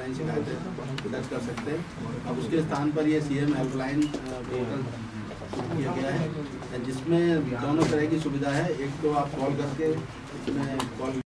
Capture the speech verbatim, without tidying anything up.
Online शिकायतें दर्ज कर सकते हैं। अब उसके स्थान पर ये सीएम हेल्पलाइन पोर्टल किया गया है, जिसमें दोनों तरह की सुविधा है। एक तो आप कॉल करके इसमें कॉल